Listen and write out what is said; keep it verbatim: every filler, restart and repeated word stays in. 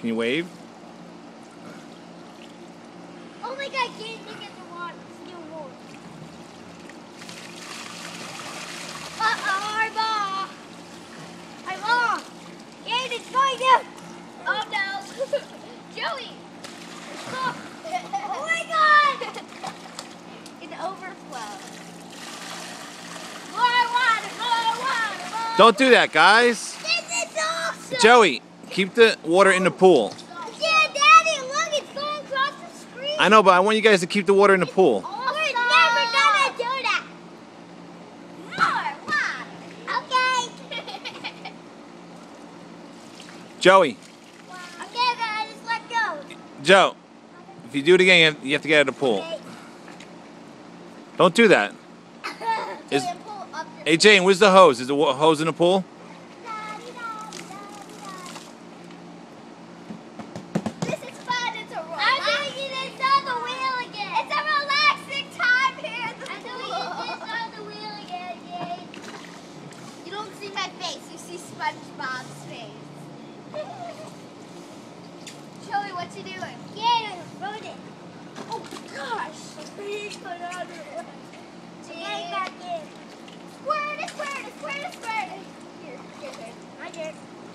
Can you wave? Oh my God, get in the water. Still more. Uh-oh, I'm off. I'm off. Gabe, it's going down. Oh no. Joey. Stop. Oh my God. It's overflow. More water, more water, more. Don't do that, guys. This is awesome. Joey, keep the water in the pool. Yeah, Daddy, look, it's going across the screen. I know, but I want you guys to keep the water in the pool. We're never gonna do that. More water. Okay. Joey. Okay, guys, let go. Joe, if you do it again, you have, you have to get out of the pool. Okay. Don't do that. Is, hey, Jane, where's the hose? Is the wa- hose in the pool? This is fun. It's a roll. I'm doing this on the wheel again. It's a relaxing time here at the I'm pool. doing this on the wheel again, yay. You don't see my face. You see SpongeBob's face. Joey, what you doing? Yeah, rode it. Oh, gosh. Please put on it. Getting back in. Squirt it, squirt it, squirt it, squirt it. Here, here, here. Right here.